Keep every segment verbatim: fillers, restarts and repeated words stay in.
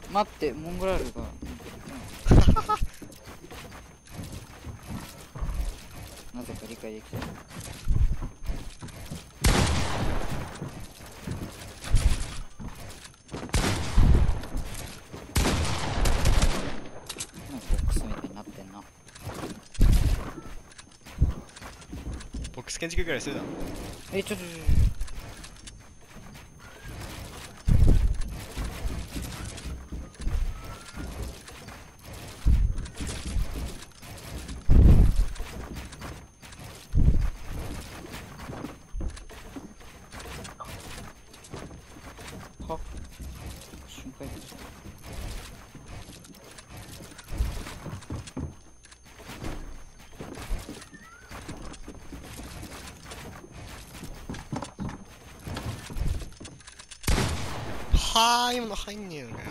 待って、モンゴラールがなぜか理解できた。なんかボックスみたいになってんな。 ボックス建築ぐらいするだろ。 え、ちょちょちょちょ。は瞬間移動した。 はあ、今の入んねえのかよ。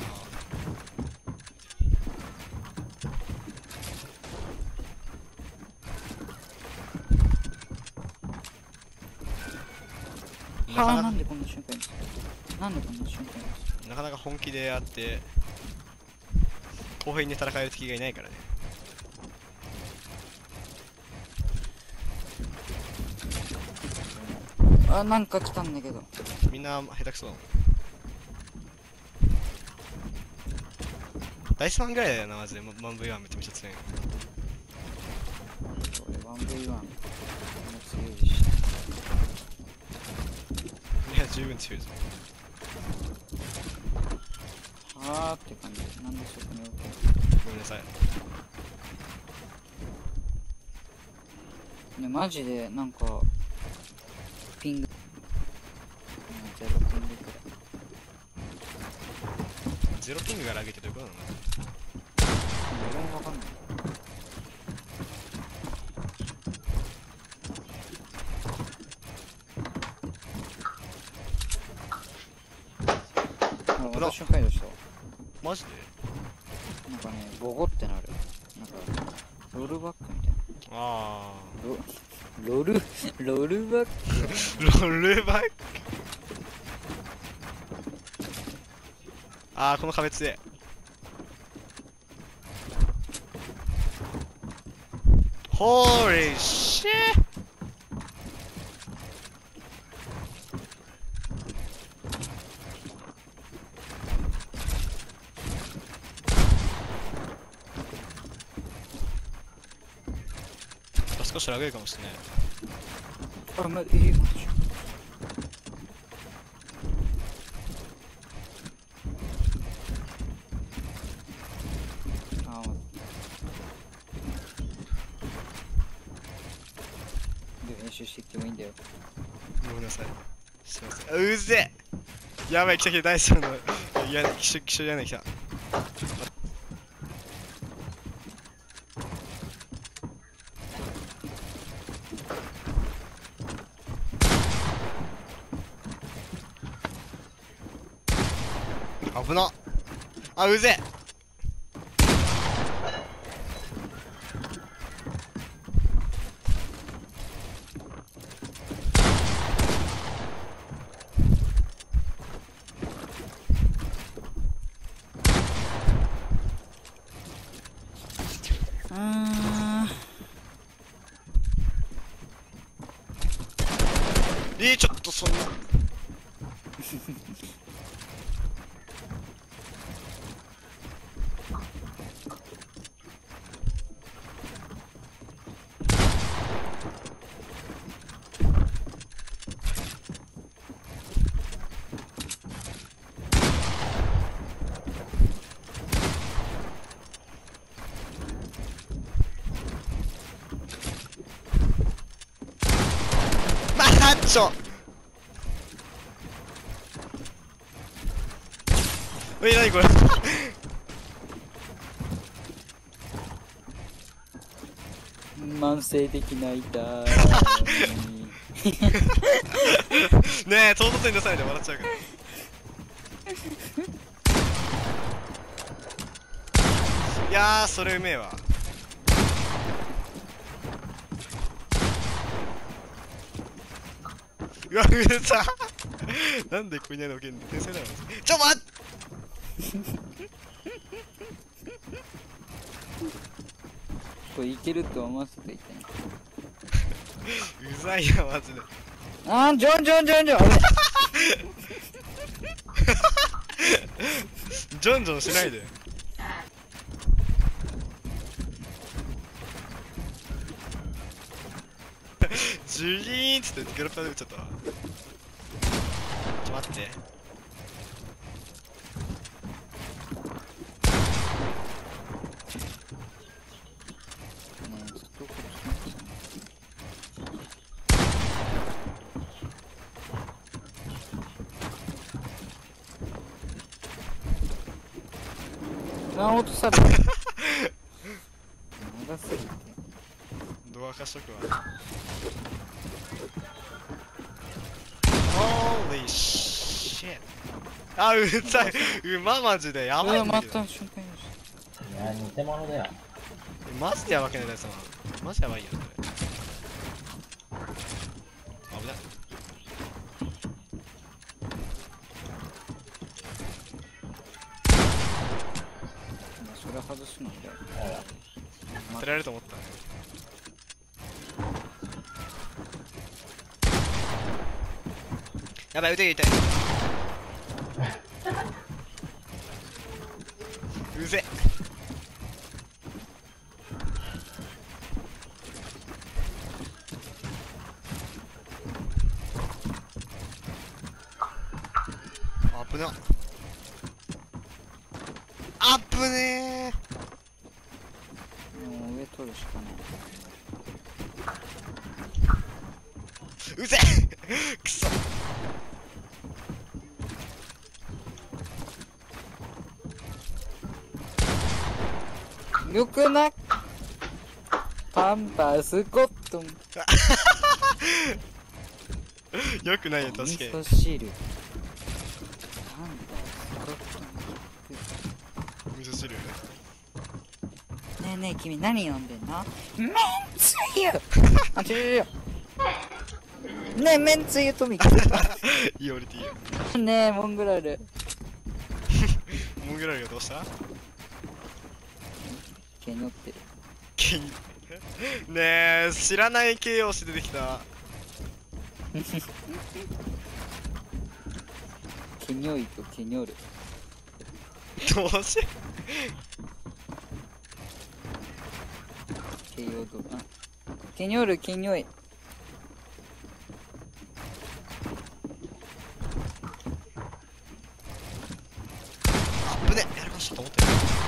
はあ、なんでこんな瞬間になんでこんな瞬間になかなか本気でやって公平に戦える敵がいないからね。 あ、なんか来たんだけど。 みんな下手くそだもん。ダイスマンぐらいだよな、マジで。ワンブイワンめちゃめちゃ強いの。 俺 ワンブイワン も強いし。 いや、十分強いぞ。 はあって感じ。なんでそこに置くの。 ごめんなさい。 ね、マジでなんかピングゼロピングくらい。 ゼロピングから上げてどういうことなの？ 俺もわかんない。あら、私瞬間移動した。 マジで？ なんかね、ボゴってなる。なんかロールバックみたいな。 あロロールロールバックあ。ロールバック。ああ、この壁強い。ホーリーシー。少しラグいかもしれない。 あ、ま、えー、待って。あ、待って。で、練習してきてもいいんだよ。 ごめんなさい。すいません。うぜえ。やばい、来た来た、大好きなの。いや、気象、気象じゃない、来た。危なっ。あ、うぜえ。 うーん。 えー、ちょっとそんな。マッチョ。え、なにこれ。 慢性的な痛いねえ、唐突に出さないで笑っちゃうから。いやー、それうめえわ。うわ、うれた。なんでこいないのけんの天才だろ。ちょ、待っこいけると思わせていてね。 うざいよマジで。 あージョンジョンジョンジョン危ない。 ジョンジョンしないで。ジュリーンっつってゲロッパで打っちゃったわ。ちょ待って。 ねえずっとこっち見てたね。あー落とされた。長すぎて。 ドア化しとくわ。Holy shit。あ、うざい。うまマジでやばいんだけど。 うわまた瞬間にしいや、偽物だよ。 マジでやばくないですか。マジやばいよ。これ危ない。 た。それ外すのだよ。 あら。 当てられると思ったね。やばい、腕が痛い。うぜ。あぶな。あぶねもう上取るしかない。 ー。うぜ。くそ。 よくないパンパースコットン。 よくないよ、確かに。 味噌汁。パンパースコットン。 味噌汁。 ねえねえ君何飲んでんの？めんつゆ。あ違う違う違う。ねえめんつゆとみき。 いい降りていいよ。 ねえモングラル。 モングラルがどうした？ 毛にょってる。 毛に。ねえ、知らない形容詞出てきた。 毛にょいと毛にょる。 どうし。 毛よどあ毛にょる毛にょい。 あぶね、やらかしたと思ってる。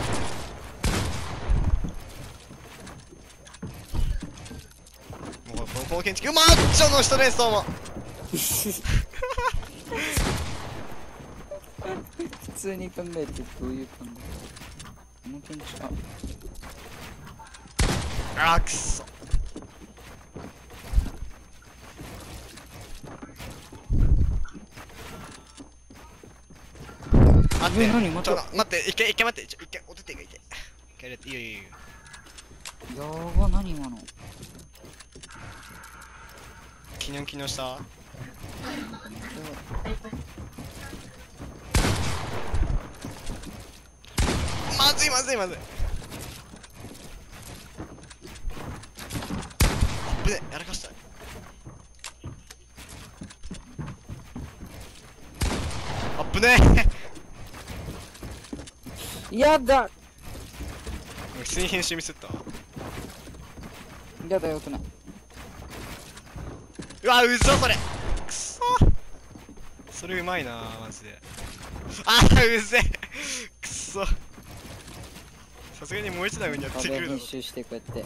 もうこのこの建築マッチョの人です。どうも。 普通に考えてどういう感じ？この建築ああーくそ。待って、 え何またちょっと待って、一回一回待って、ちょ一回お手手が痛い。一回やっていいよいいよいいよ。 やば何今の。 キニョンキニョンした。まずいまずいまずい。あぶね、やらかした。あぶねやだ普通に編集ミスったわ。 やだよくない。 うわ、うそそれ。くそ。それうまいなマジで。あー、うぜえ。くそ。さすがにもう一段上にやってく壁るだろ。 編集してこうやって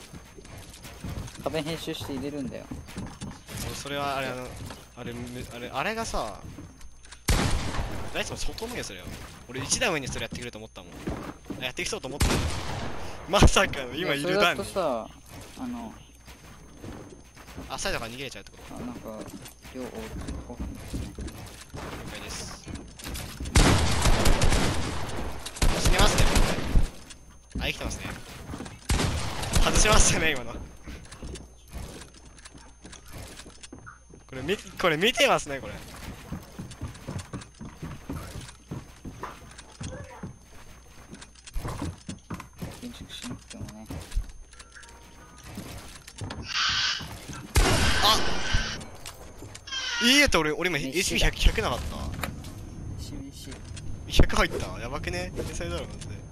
壁編集して入れるんだよ。 そう、それはあれ、あのあれむあれあれがさ、あいつも外向けそれよ。俺一段上にそれやってくれると思ったもん。やってきそうと思ったの。まさかの今いそれだる段に。 とさあのあ、サイドから逃げれちゃうってこと。 あなんか量多くご飯ですね。 了解です。死ねますね、これ。あ、生きてますね。外しましたね、今の。これみ、これ見てますね、これ。 建築しなくてもね。 いいやって俺俺今 エイチピーひゃく ひゃくなかった。 しみし。 ひゃく入った。やばくね、天才だろマジで。